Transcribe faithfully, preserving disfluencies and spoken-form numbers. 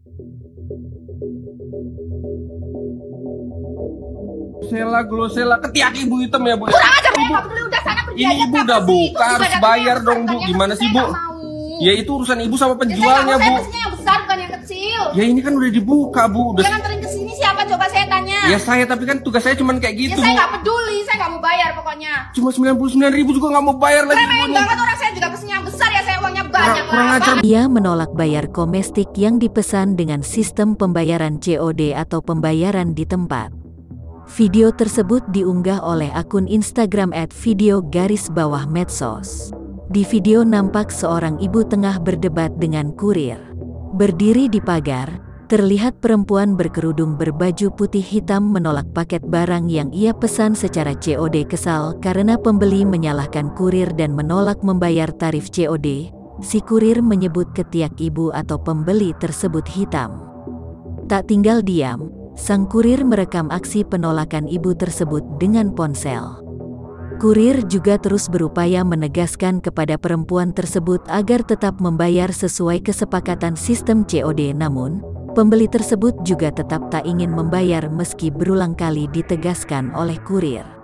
Glosela, glosela, ketiak ibu hitam ya bu. Kurang aja bu, udah sana pergi ini aja. Ibu udah buka, harus bayar dong bu. Gimana sih bu? Ya itu urusan ibu sama penjualnya bu. Saya yang besar bukan yang kecil. Ya ini kan udah dibuka bu. Udah... Yang nganterin ke sini siapa coba saya tanya? Ya saya, tapi kan tugas saya cuma kayak gitu. Ya saya bu. nggak peduli, saya nggak mau bayar pokoknya. Cuma sembilan puluh sembilan ribu juga nggak mau bayar lagi. Remehin banget, orang saya juga pesennya besar ya, saya uangnya banyak kurang lah. ajar. Ia menolak bayar komestik yang dipesan dengan sistem pembayaran C O D atau pembayaran di tempat. Video tersebut diunggah oleh akun Instagram at video garis bawah medsos. Di video nampak seorang ibu tengah berdebat dengan kurir. Berdiri di pagar, terlihat perempuan berkerudung berbaju putih hitam menolak paket barang yang ia pesan secara C O D. Kesal karena pembeli menyalahkan kurir dan menolak membayar tarif C O D, si kurir menyebut ketiak ibu atau pembeli tersebut hitam. Tak tinggal diam, sang kurir merekam aksi penolakan ibu tersebut dengan ponsel. Kurir juga terus berupaya menegaskan kepada perempuan tersebut agar tetap membayar sesuai kesepakatan sistem C O D, namun pembeli tersebut juga tetap tak ingin membayar meski berulang kali ditegaskan oleh kurir.